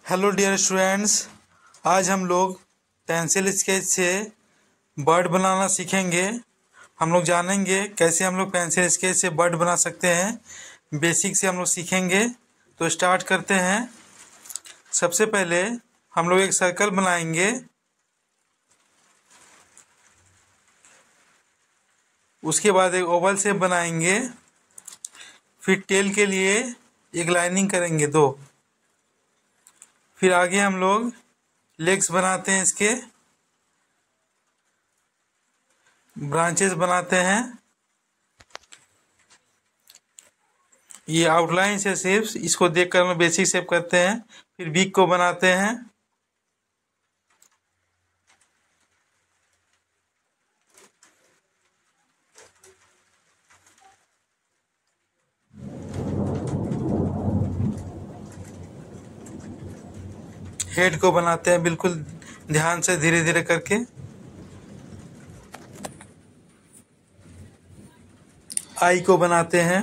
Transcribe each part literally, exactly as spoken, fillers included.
Hello dear students, आज हम लोग पेंसिल स्केच से बर्ड बनाना सीखेंगे। हम लोग जानेंगे कैसे हम लोग पेंसिल स्केच से बर्ड बना सकते हैं। बेसिक से हम लोग सीखेंगे। तो स्टार्ट करते हैं। सबसे पहले हम लोग एक सर्कल बनाएंगे। उसके बाद एक ओवल शेप बनाएंगे। फिर टेल के लिए एक लाइनिंग करेंगे दो। फिर आगे हम लोग लेग्स बनाते हैं, इसके ब्रांचेस बनाते हैं। ये आउटलाइन से सिर्फ इसको देखकर हम बेसिक शेप करते हैं। फिर बीक को बनाते हैं। हेड को बनाते हैं बिल्कुल ध्यान से, धीरे धीरे करके। आई को बनाते हैं।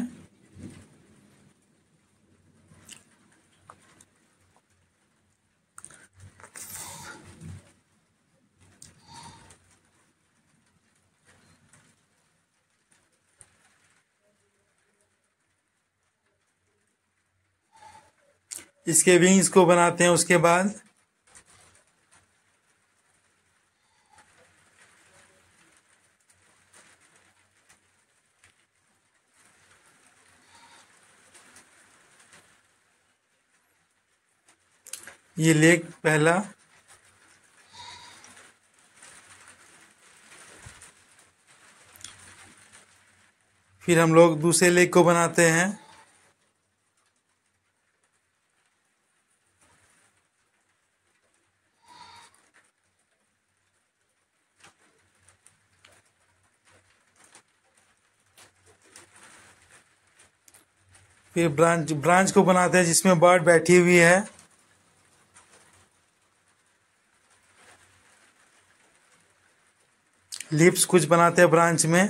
इसके विंग्स को बनाते हैं उसके बाद। ये लेग पहला। फिर हम लोग दूसरे लेग को बनाते हैं। फिर ब्रांच ब्रांच को बनाते हैं जिसमें बर्ड बैठी हुई है। लिप्स कुछ बनाते हैं ब्रांच में।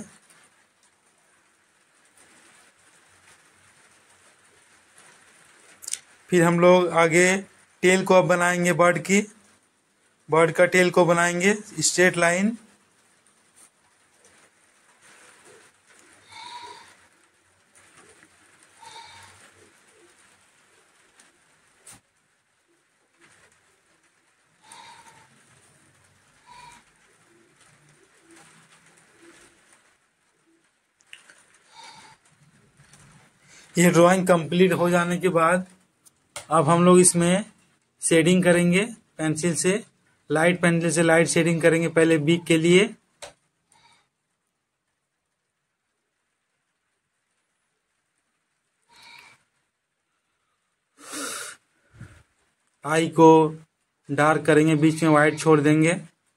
फिर हम लोग आगे टेल को अब बनाएंगे। बर्ड की बर्ड का टेल को बनाएंगे स्ट्रेट लाइन। ये ड्राइंग कंप्लीट हो जाने के बाद अब हम लोग इसमें शेडिंग करेंगे पेंसिल से। लाइट पेंसिल से लाइट शेडिंग करेंगे पहले बीक के लिए। आई को डार्क करेंगे, बीच में वाइट छोड़ देंगे।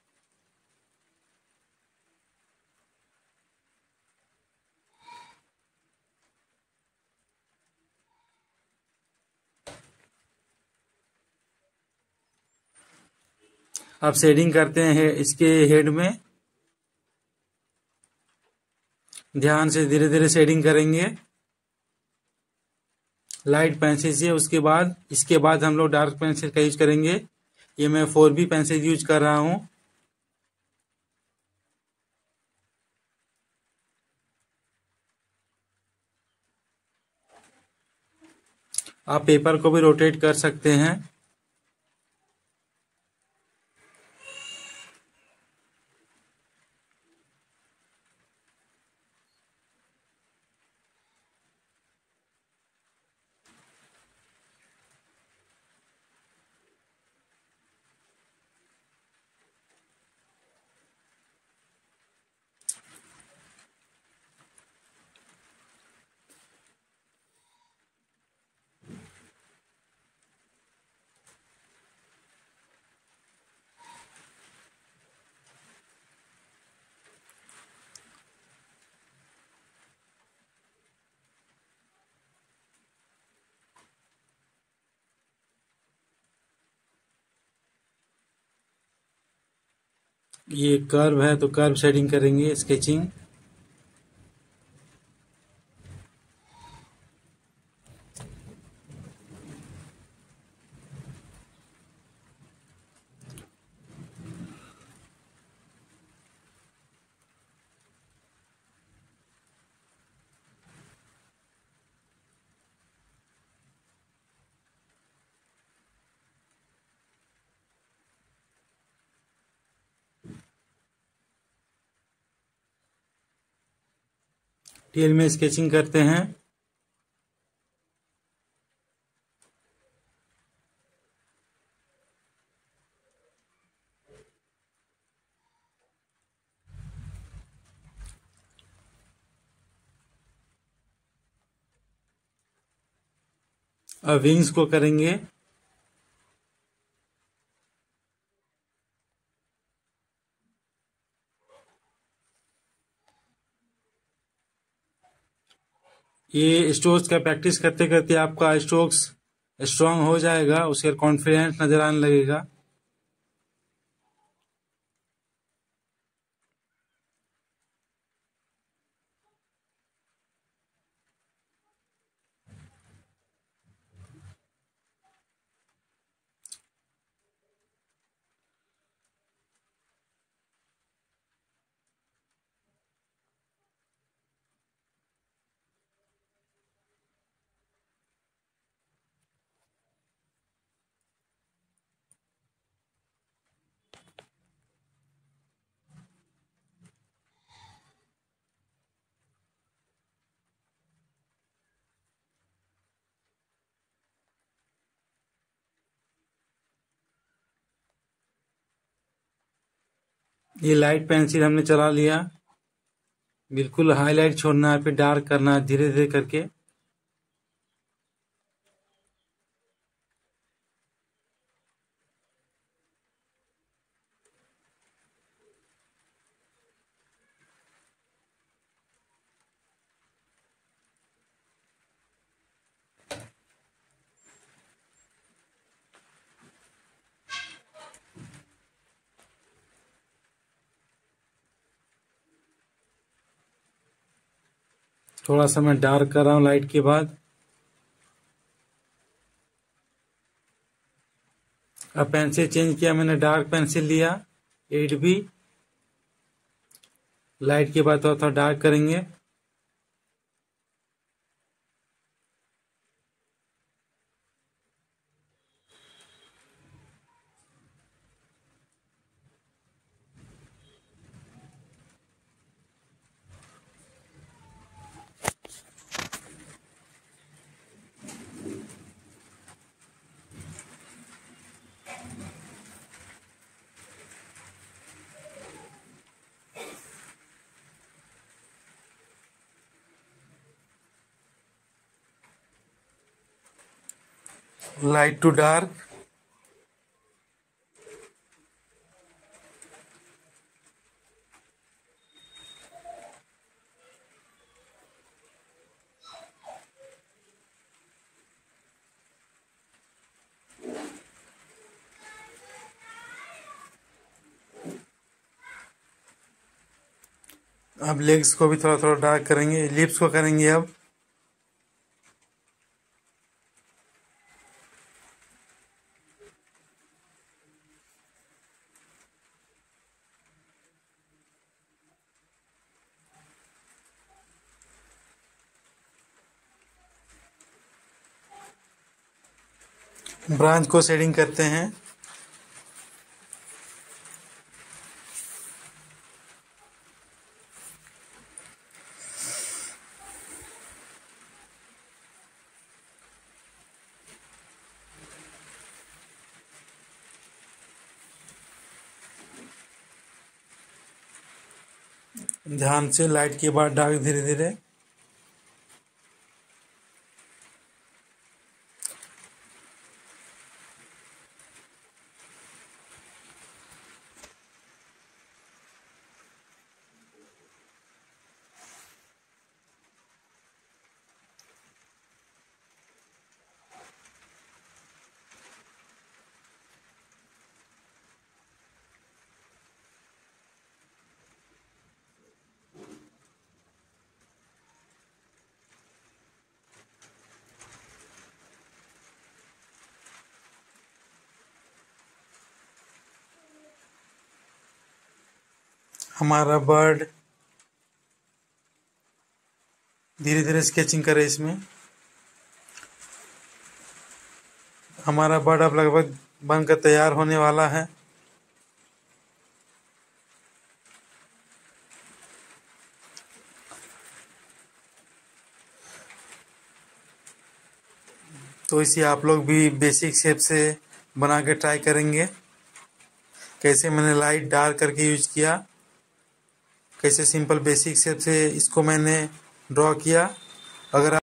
अब शेडिंग करते हैं इसके हेड में। ध्यान से धीरे धीरे शेडिंग करेंगे लाइट पेंसिल से। उसके बाद इसके बाद हम लोग डार्क पेंसिल का यूज करेंगे। ये मैं फोर बी पेंसिल यूज कर रहा हूं। आप पेपर को भी रोटेट कर सकते हैं। ये कर्व है तो कर्व शेडिंग करेंगे स्केचिंग। टेल में स्केचिंग करते हैं। अब विंग्स को करेंगे। ये स्ट्रोक्स का प्रैक्टिस करते करते आपका स्ट्रोक्स स्ट्रांग हो जाएगा, उसका कॉन्फिडेंस नजर आने लगेगा। ये लाइट पेंसिल हमने चला लिया। बिल्कुल हाईलाइट छोड़ना है, फिर डार्क करना है धीरे धीरे करके। थोड़ा सा मैं डार्क कर रहा हूँ लाइट के बाद। अब पेंसिल चेंज किया मैंने, डार्क पेंसिल लिया एट बी। लाइट के बाद थोड़ा थोड़ा डार्क करेंगे। Light to dark. अब लेग्स को भी थोड़ा थोड़ा डार्क करेंगे, लिप्स को करेंगे अब। ब्रांच को शेडिंग करते हैं। ध्यान से लाइट के बाद डार्क धीरे धीरे। हमारा बर्ड धीरे धीरे स्केचिंग करे इसमें। हमारा बर्ड अब लगभग बनकर तैयार होने वाला है। तो इसे आप लोग भी बेसिक शेप से बना के ट्राई करेंगे। कैसे मैंने लाइट डार्क करके यूज किया, कैसे सिंपल बेसिक शेप से इसको मैंने ड्रॉ किया। अगर